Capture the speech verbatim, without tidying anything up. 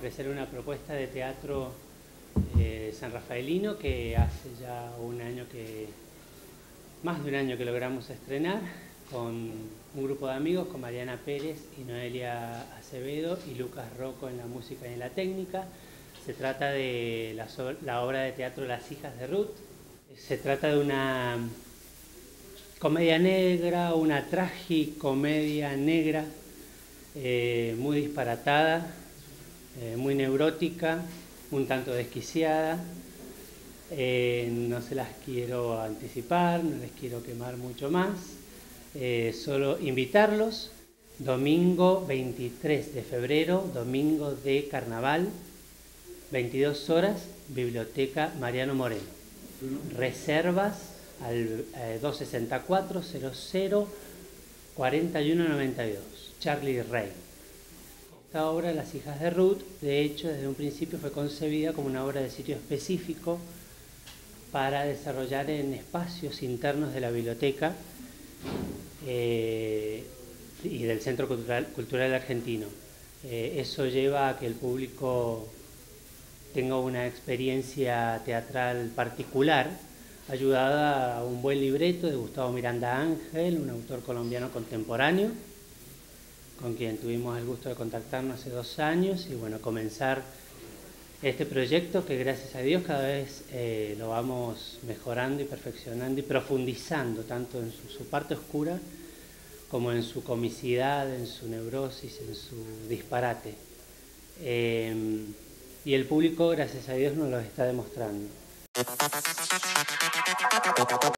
ofrecer una propuesta de teatro eh, sanrafaelino que hace ya un año que, más de un año que logramos estrenar, con un grupo de amigos, con Mariana Pérez y Noelia Acevedo y Lucas Rocco en la música y en la técnica. Se trata de la, la obra de teatro Las hijas de Ruth. Se trata de una comedia negra, una tragicomedia negra, eh, muy disparatada, eh, muy neurótica, un tanto desquiciada. Eh, no se las quiero anticipar, no les quiero quemar mucho más. Eh, solo invitarlos, domingo veintitrés de febrero, domingo de carnaval, veintidós horas, Biblioteca Mariano Moreno. Reservas al eh, dos sesenta y cuatro, cero cero, cuarenta y uno noventa y dos. Charlie Rey. Esta obra, Las hijas de Ruth, de hecho, desde un principio fue concebida como una obra de sitio específico para desarrollar en espacios internos de la biblioteca eh, y del Centro Cultural, Cultural Argentino. Eh, eso lleva a que el público tenga una experiencia teatral particular, ayudada a un buen libreto de Gustavo Miranda Ángel, un autor colombiano contemporáneo, con quien tuvimos el gusto de contactarnos hace dos años y bueno, comenzar este proyecto que gracias a Dios cada vez eh, lo vamos mejorando y perfeccionando y profundizando tanto en su, su parte oscura como en su comicidad, en su neurosis, en su disparate. Eh, y el público, gracias a Dios, nos lo está demostrando.